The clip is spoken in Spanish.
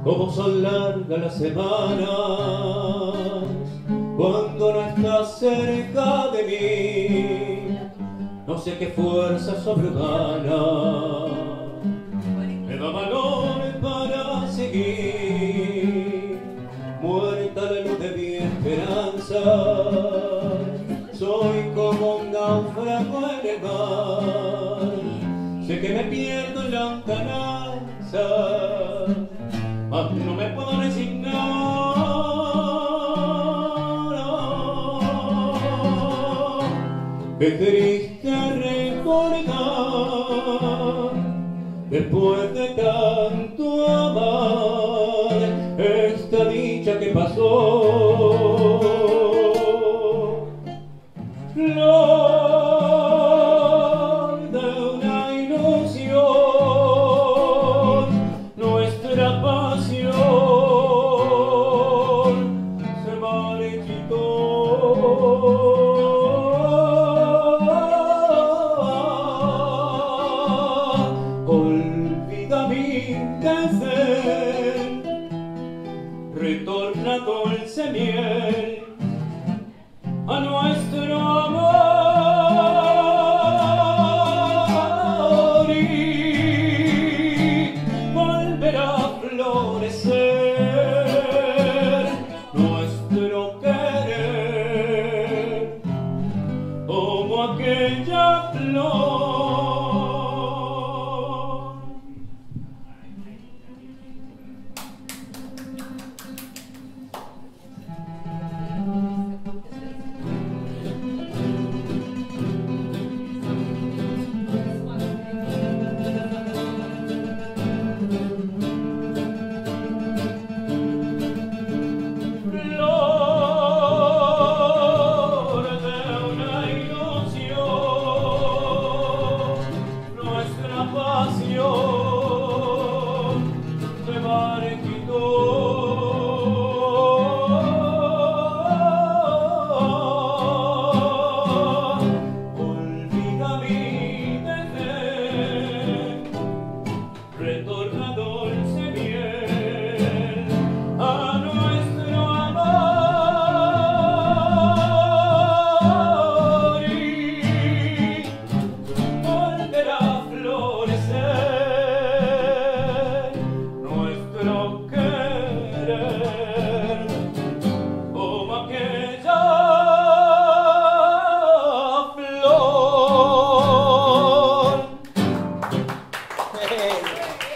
Cómo son largas las semanas cuando no estás cerca de mí. No sé qué fuerza sobrehumana me da valor para seguir. Muerta la luz de mi esperanza, soy como un náufrago en el mar. Sé que me pierdo en la lontananza, mas no me puedo resignar. Qué triste recordar, después de tanto amar, esta dicha que pasó. Flor de una ilusión, nuestra pasión se marchitó. Olvida mi desdén, retorna dulce miel a nuestro amor y volverá a florecer nuestro querer como aquella flor. Retorna dulce miel a nuestro amor y volverá a florecer nuestro querer como aquella flor.